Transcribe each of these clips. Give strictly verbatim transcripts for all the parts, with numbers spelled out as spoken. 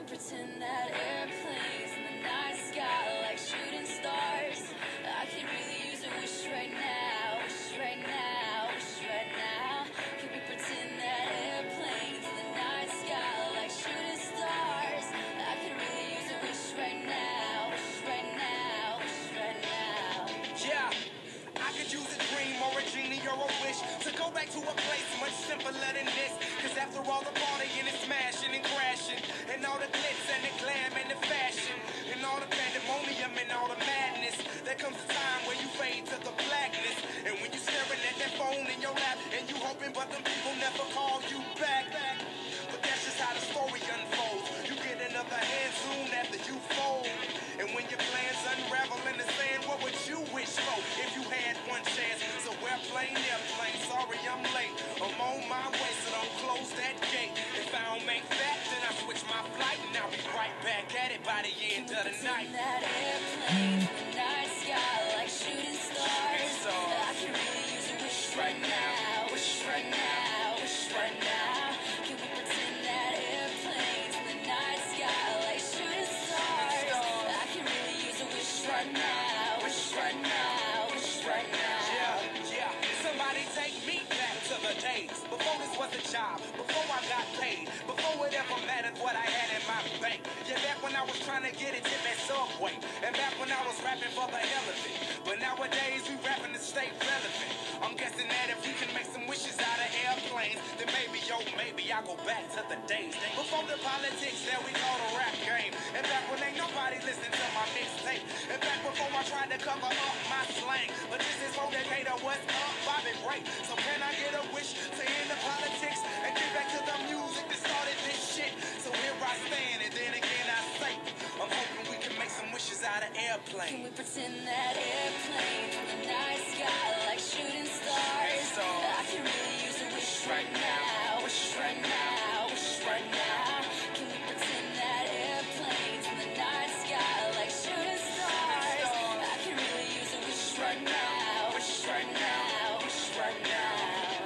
pretend that airplanes in the night sky like shooting stars? I could really use a wish right now, wish right now, wish right now. Can we pretend that airplanes in the night sky like shooting stars? I could really use a wish right now, wish right now, wish right now. Yeah, I could use a dream or a genie or a wish to go back to a place much simpler than this. Cause after all the partying and smashing and crashing, and all the glitz and the glam and the fashion, and all the pandemonium and all the madness, there comes a time where you fade to the blackness. And when you staring at that phone in your lap, and you hoping but them people never call you back. But that's just how the story unfolds. You get another hand soon after you fold. And when your plans unravel in the sand, what would you wish for if you had one chance? So airplane, airplane, sorry I'm late. I'm on my way, so don't close that gate. If I don't make that, then I switch my flight, and I'll be right back at it by the end of the night. That airplane in the night sky like shooting stars. I can really use a wish right now, wish right now, wish right now. Can we pretend that airplanes in the night sky like shooting stars? I can really use a wish right now, wish right now, wish right now. Yeah, yeah. Somebody take me back to the days before this was a job, before I got paid, before it ever mattered what I had in my bank. Yeah, back when I was trying to get it tip at Subway, and back when I was rapping for the hell of it. But nowadays we rapping to stay relevant. I'm guessing that if we can make some wishes out of airplanes, then maybe, yo, maybe I'll go back to the days before the politics that we call the rap game, and back when ain't nobody listening to my mixtape, and back before I tried to cover up my slang. But this is for Decatur, what's up, Bobby Ray? So can I get a wish to end the politics and get back to the music that started this shit? So here I stand, and then again I say, I'm hoping we can make some wishes out of airplanes. Can we pretend that airplane in the night sky like shooting stars? I can really use a wish right now, wish right now, wish right now. Can we pretend that airplanes in the night sky like shooting stars? I can really use a wish right now, wish right now, wish right now.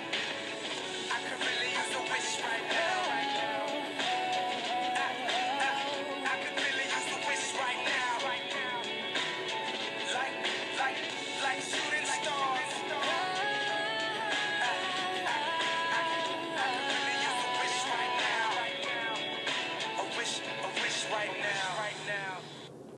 I could really use a wish right now. Right now.